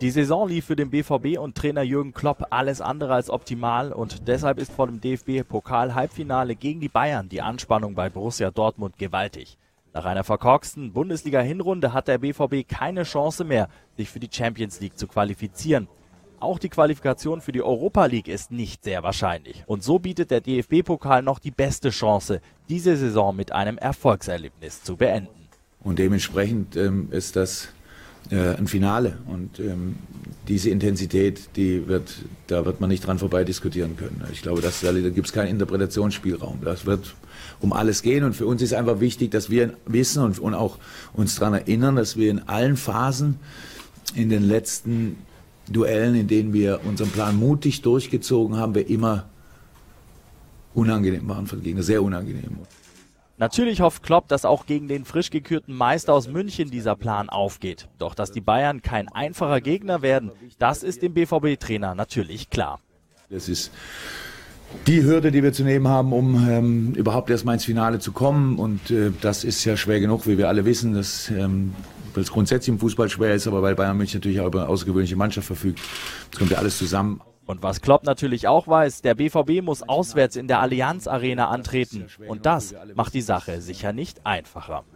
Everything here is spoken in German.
Die Saison lief für den BVB und Trainer Jürgen Klopp alles andere als optimal und deshalb ist vor dem DFB-Pokal-Halbfinale gegen die Bayern die Anspannung bei Borussia Dortmund gewaltig. Nach einer verkorksten Bundesliga-Hinrunde hat der BVB keine Chance mehr, sich für die Champions League zu qualifizieren. Auch die Qualifikation für die Europa League ist nicht sehr wahrscheinlich. Und so bietet der DFB-Pokal noch die beste Chance, diese Saison mit einem Erfolgserlebnis zu beenden. Und dementsprechend ist das ein Finale und diese Intensität, da wird man nicht dran vorbei diskutieren können. Ich glaube, da gibt es keinen Interpretationsspielraum. Das wird um alles gehen und für uns ist einfach wichtig, dass wir wissen und auch uns daran erinnern, dass wir in allen Phasen in den letzten Duellen, in denen wir unseren Plan mutig durchgezogen haben, wir immer unangenehm waren für den Gegner, sehr unangenehm. Natürlich hofft Klopp, dass auch gegen den frisch gekürten Meister aus München dieser Plan aufgeht. Doch dass die Bayern kein einfacher Gegner werden, das ist dem BVB-Trainer natürlich klar. Das ist die Hürde, die wir zu nehmen haben, um überhaupt erstmal ins Finale zu kommen. Und das ist ja schwer genug, wie wir alle wissen, dass es grundsätzlich im Fußball schwer ist, aber weil Bayern München natürlich auch über eine außergewöhnliche Mannschaft verfügt. Das kommt ja alles zusammen. Und was Klopp natürlich auch weiß, der BVB muss auswärts in der Allianz Arena antreten. Und das macht die Sache sicher nicht einfacher.